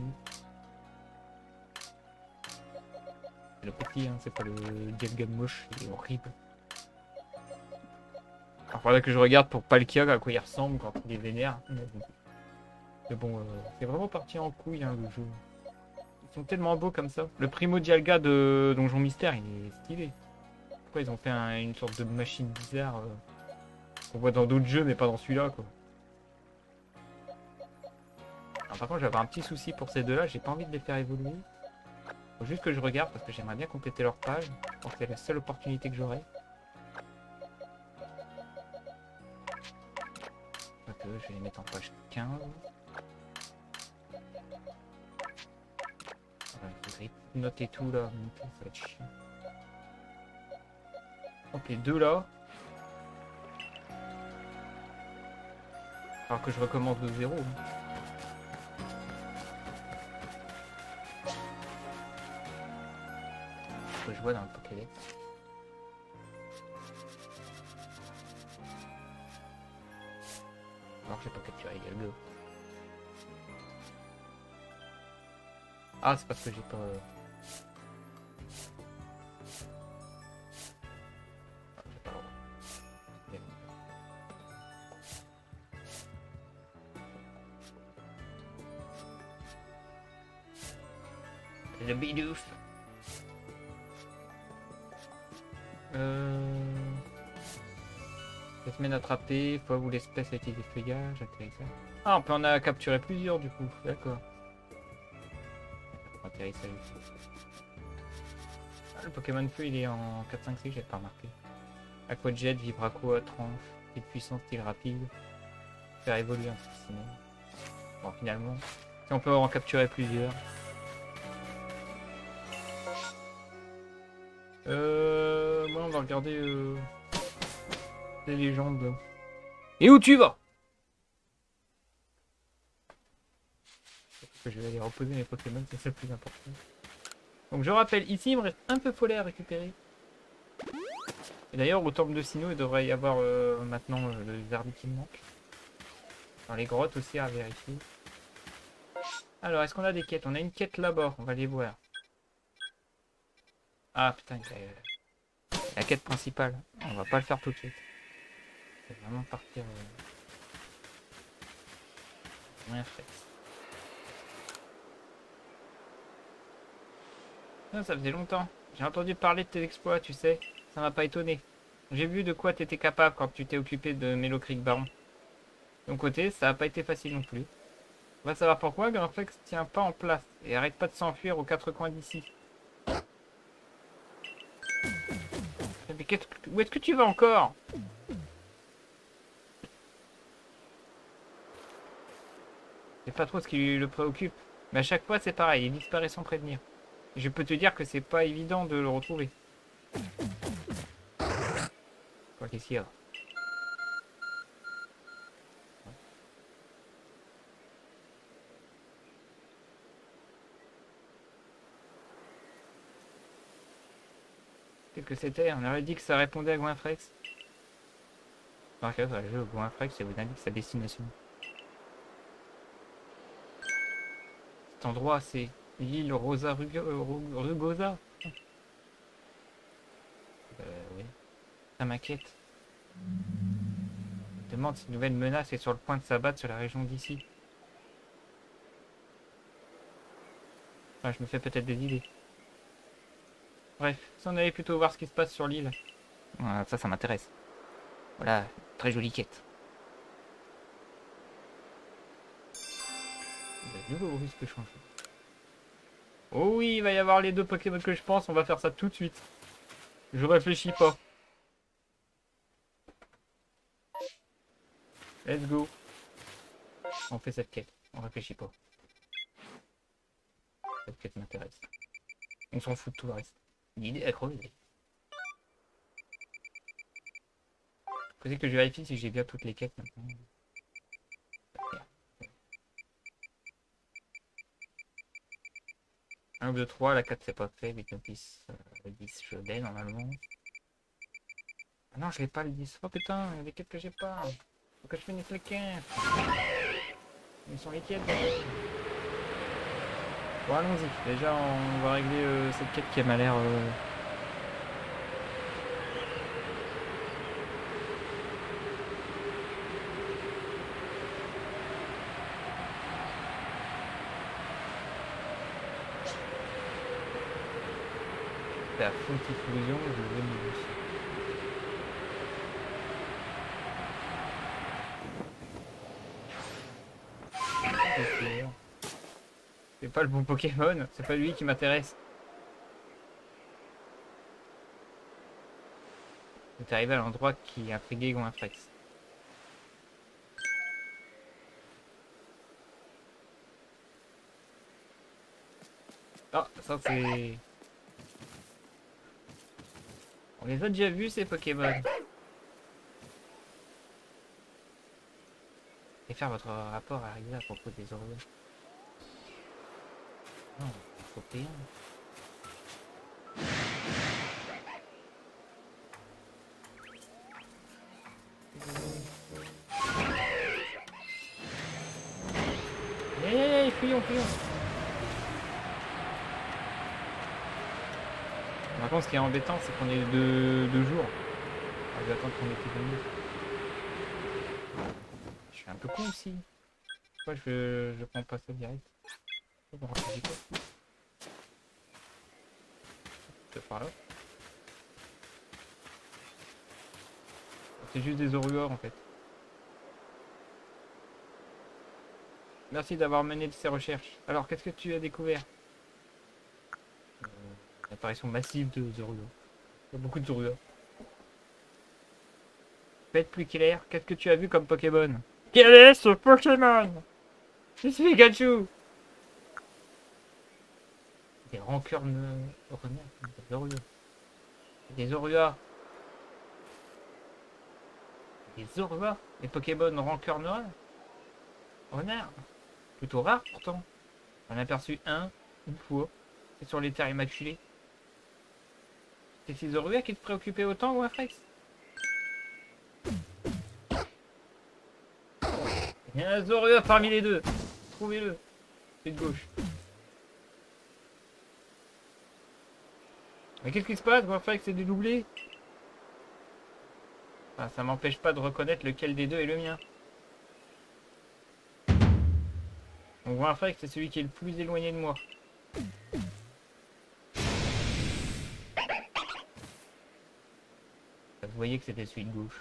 Speaker 1: C'est le petit, hein, c'est pas le Dialga moche, il est horrible. Alors, faudrait que je regarde pour Palkia à quoi il ressemble quand il est vénère. Mais bon, euh, c'est vraiment parti en couille, hein, le jeu. Ils sont tellement beaux comme ça. Le Primo Dialga de Donjon Mystère, il est stylé. Pourquoi ils ont fait un, une sorte de machine bizarre euh, qu'on voit dans d'autres jeux, mais pas dans celui-là, quoi. Alors, par contre, j'avais un petit souci pour ces deux-là, j'ai pas envie de les faire évoluer. Faut juste que je regarde parce que j'aimerais bien compléter leur page. Je pense que c'est la seule opportunité que j'aurai. Ok, je vais les mettre en page quinze. les notes et tout là, ça va être chiant. Ok, deux là. Alors que je recommence de zéro. Ce que je vois dans le Pokédex. Alors j'ai pas capturé Galgo. Ah, c'est parce que j'ai pas... Euh... Ah, j'ai pas le droit. Le bidouf. Euh... La semaine attrapée, fois où l'espèce a été des feuillages, atterrissage. Ah, on peut en a capturer plusieurs du coup, d'accord. Atterrissage. Ah, le Pokémon Feu il est en quatre cinq six, j'ai pas remarqué. Aquajet, Vibraco à tranche, et puissance, style rapide. Faire évoluer un spécimen. Bon, finalement, si on peut en capturer plusieurs. Euh, moi on va regarder euh, les légendes. Et où tu vas? Je vais aller reposer mes Pokémon, c'est le plus important. Donc je rappelle, ici il me reste un peu follet à récupérer. Et d'ailleurs au temple de Sinnoh il devrait y avoir euh, maintenant euh, le Zarbi qui me manque. Dans les grottes aussi à vérifier. Alors est-ce qu'on a des quêtes? On a une quête là-bas, on va les voir. Ah putain, euh, la quête principale, on va pas le faire tout de suite. C'est vraiment partir... Euh... Rien fait. Ah, ça faisait longtemps. J'ai entendu parler de tes exploits, tu sais. Ça m'a pas étonné. J'ai vu de quoi t'étais capable quand tu t'es occupé de Mellow Creek Baron. De mon côté, ça a pas été facile non plus. On va savoir pourquoi Grimflex tient pas en place et arrête pas de s'enfuir aux quatre coins d'ici. Mais qu'est-ce que... Où est-ce que tu vas encore? Je sais pas trop ce qui le préoccupe. Mais à chaque fois c'est pareil, il disparaît sans prévenir. Je peux te dire que c'est pas évident de le retrouver. Quoi, qu'est-ce qu'il y a? Qu'est-ce que c'était? On aurait dit que ça répondait à Goinfrex. Par contre, le jeu Goinfrex, ça vous indique sa destination. Cet endroit, c'est l'île Rosa Rugo euh, Rugosa. Euh, oui. Ça m'inquiète. Je me demande si une nouvelle menace est sur le point de s'abattre sur la région d'ici. Enfin, je me fais peut-être des idées. Bref, si on allait plutôt voir ce qui se passe sur l'île. Voilà, ça, ça m'intéresse. Voilà, très jolie quête. De nouveau risque changé. Oh oui, il va y avoir les deux Pokémon que je pense, on va faire ça tout de suite. Je réfléchis pas. Let's go. On fait cette quête, on réfléchit pas. Cette quête m'intéresse. On s'en fout de tout le reste. L'idée est crevée. Faut que je vérifie si j'ai bien toutes les quêtes maintenant. un, deux, trois, la quatre c'est pas fait, huit, neuf, dix, euh, dix je l'ai normalement. Ah non, je l'ai pas le dix. Oh putain, il y a des quêtes que j'ai pas. Faut que je finisse les quêtes. Ils sont les quêtes. Bon, allons-y. Déjà, on va régler euh, cette quête qui m'a l'air... Euh... La Fontiflusion, je vais me dire. C'est pas le bon Pokémon, c'est pas lui qui m'intéresse. Vous êtes arrivé à l'endroit qui intriguait Goinfrex. Ah, Ça c'est... On les a déjà vus ces Pokémon. Et faire votre rapport à Risa à propos des Oreos. Non, il faut payer. Allez, allez, allez, fuyons, fuyons. Par contre, ce qui est embêtant, c'est qu'on est deux, deux jours. On va attendre qu'on ait venu. Je suis un peu con aussi. Pourquoi je, je prends pas ça direct? C'est par là. C'est juste des Oruors en fait. Merci d'avoir mené ces recherches. Alors, qu'est-ce que tu as découvert? euh, L'apparition massive de Oruors. Il y a beaucoup de Oruors. Faites plus clair, qu'est-ce que tu as vu comme Pokémon? Quel est ce Pokémon? Je suis Pikachu. Des rancornes... Des Oruors. Des Oruors. Des Oruors. Des Pokémon rancornes. Renard. Plutôt rare pourtant. On a aperçu un, une fois. C'est sur les terres immaculées. C'est ces Oruors qui te préoccupaient autant, Winfrex? Il y a un Oruors parmi les deux. Trouvez-le. C'est de gauche. Mais qu'est-ce qui se passe? Winfrex est dédoublé. Enfin, ça m'empêche pas de reconnaître lequel des deux est le mien. Donc Winfrex, c'est celui qui est le plus éloigné de moi. Vous voyez que c'était celui de gauche.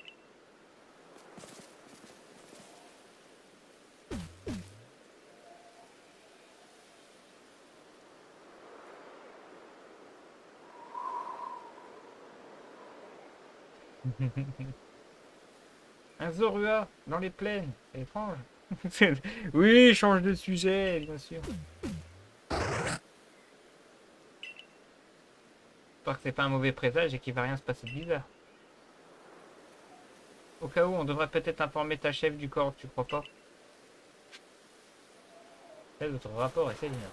Speaker 1: Un Zorua dans les plaines, c'est étrange. Oui, change de sujet, bien sûr. J'espère que c'est pas un mauvais présage et qu'il va rien se passer de bizarre. Au cas où, on devrait peut-être informer ta chef du corps, tu crois pas? C'est votre rapport et c'est bien.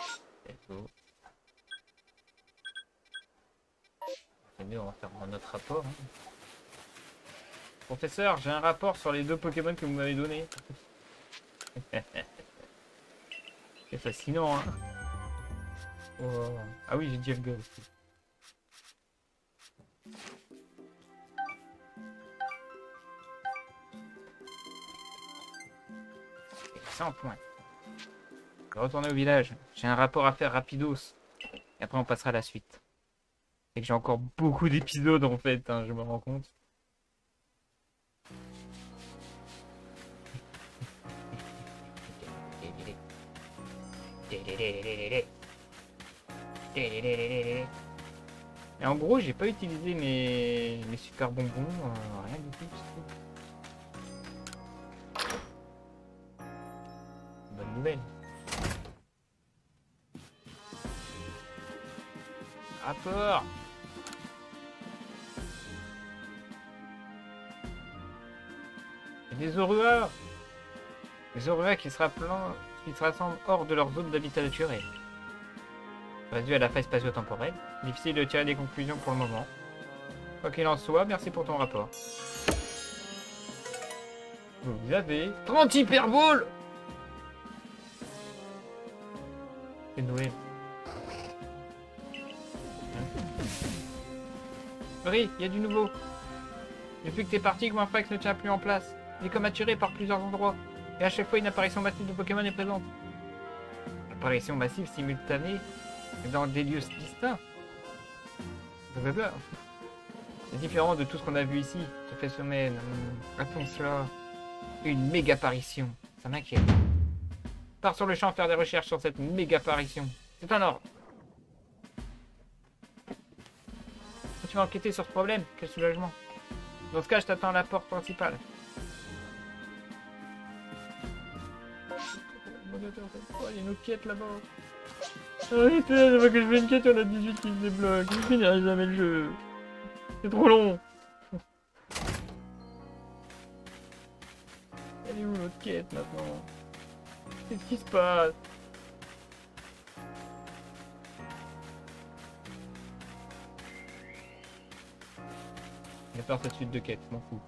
Speaker 1: C'est mieux, on va faire notre rapport. Hein. Professeur, j'ai un rapport sur les deux Pokémon que vous m'avez donnés. C'est fascinant, hein. Oh. Ah oui, j'ai dit le gars aussi. cent points. Je vais retourner au village. J'ai un rapport à faire rapidos. Et après, on passera à la suite. Et que j'ai encore beaucoup d'épisodes en fait, hein, je me rends compte. Et en gros, j'ai pas utilisé mes, mes super bonbons, euh, rien du tout. Bonne nouvelle. Rapport. Et des Oruors. Des Oruors qui se rappelent, qui se rassemblent hors de leur zone d'habitat naturel. Réduit à la faille spatio-temporelle. Difficile de tirer des conclusions pour le moment. Quoi qu'il en soit, merci pour ton rapport. Vous avez trente hyperboles. C'est Noël. Oui, il y a du nouveau. Depuis que t'es parti, Winfrex ne tient plus en place. Il est comme attiré par plusieurs endroits. Et à chaque fois, une apparition massive de Pokémon est présente. Apparition massive simultanée dans des lieux distincts. Blablabla. C'est différent de tout ce qu'on a vu ici. Ça fait semaine. Attends cela. Une méga apparition. Ça m'inquiète. Pars sur le champ faire des recherches sur cette méga apparition. C'est un ordre. Tu vas enquêter sur ce problème? Quel soulagement. Dans ce cas, je t'attends à la porte principale. Oh, il y a une autre quête là-bas. Arrêtez, je vois que je fais une quête, on a dix-huit qui se débloquent. Je finirai jamais le jeu. C'est trop long. Elle est où l'autre quête maintenant? Qu'est-ce qui se passe? Je vais faire cette suite de quêtes, je m'en fous.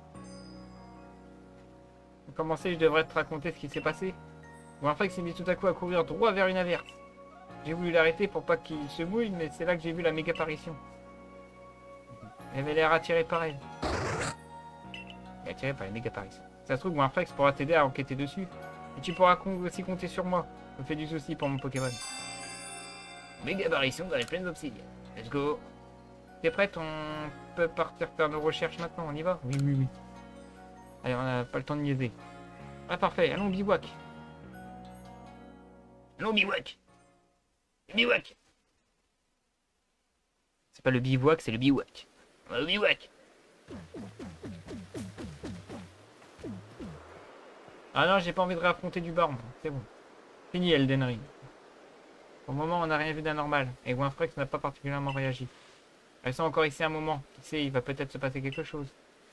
Speaker 1: Pour commencer, je devrais te raconter ce qui s'est passé. Warframe s'est mis tout à coup à courir droit vers une averse. J'ai voulu l'arrêter pour pas qu'il se mouille, mais c'est là que j'ai vu la méga apparition. Elle avait l'air attirée par elle. Elle est attirée par la méga apparition. Ça se trouve, Warframe pourra t'aider à enquêter dessus. Et tu pourras aussi compter sur moi. Je me fais du souci pour mon Pokémon.
Speaker 2: Méga apparition dans les plaines d'obsidienne. Let's go.
Speaker 1: T'es prête? On peut partir faire nos recherches maintenant, on y va? Oui, oui, oui. Allez, on n'a pas le temps de niaiser. Ah, parfait, allons bivouac.
Speaker 2: Allons bivouac. Bivouac.
Speaker 1: C'est pas le bivouac, c'est le bivouac.
Speaker 2: On va au bivouac.
Speaker 1: Ah non, j'ai pas envie de réaffronter du bar, c'est bon. Fini Elden Ring. Au moment, on n'a rien vu d'anormal, et Winfrex n'a pas particulièrement réagi. Restons encore ici un moment. Qui sait, il va peut-être se passer quelque chose.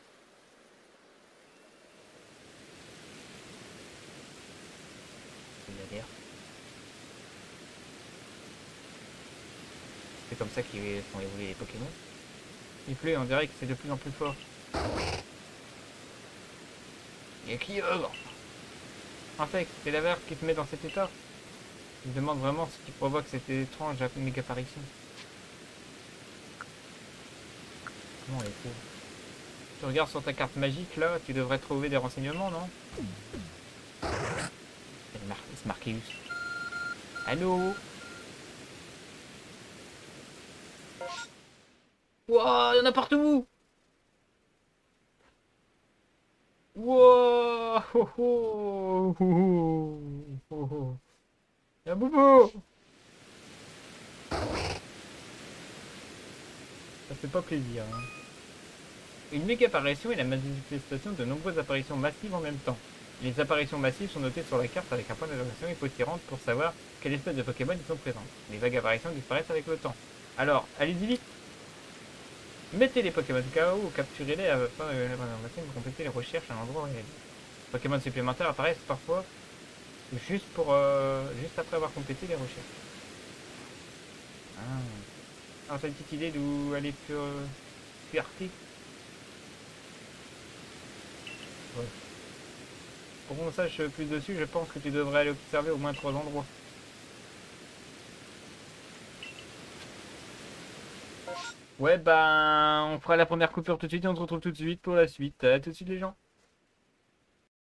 Speaker 1: C'est comme ça qu'ils font évoluer les Pokémon. Il pleut, on dirait que c'est de plus en plus fort.
Speaker 2: Il y a qui ogre?
Speaker 1: En fait, c'est la verre qui te met dans cet état. Je me demande vraiment ce qui provoque cette étrange méga apparition. Comment on les trouve? Tu regardes sur ta carte magique là, tu devrais trouver des renseignements, non? C'est Mar Marqueus. Allô? Wouah, il y en a partout! Wouah! Oh oh! Oh oh! Oh. Y'a Boubou! Ça fait pas plaisir. Hein. Une méga apparition est la manifestation de nombreuses apparitions massives en même temps. Les apparitions massives sont notées sur la carte avec un point d'interrogation et faut s'y rendre pour savoir quelle espèce de Pokémon ils sont présents. Les vagues apparitions disparaissent avec le temps. Alors, allez-y vite! Mettez les Pokémon K O ou capturez-les afin de compléter les recherches à un endroit réel. Les Pokémon supplémentaires apparaissent parfois juste pour euh, juste après avoir complété les recherches. Ah. Alors t'as une petite idée d'où aller plus, euh, plus arctique? Ouais. Pour qu'on sache plus dessus, je pense que tu devrais aller observer au moins trois endroits. Ouais, ben, on fera la première coupure tout de suite et on se retrouve tout de suite pour la suite. À tout de suite les gens.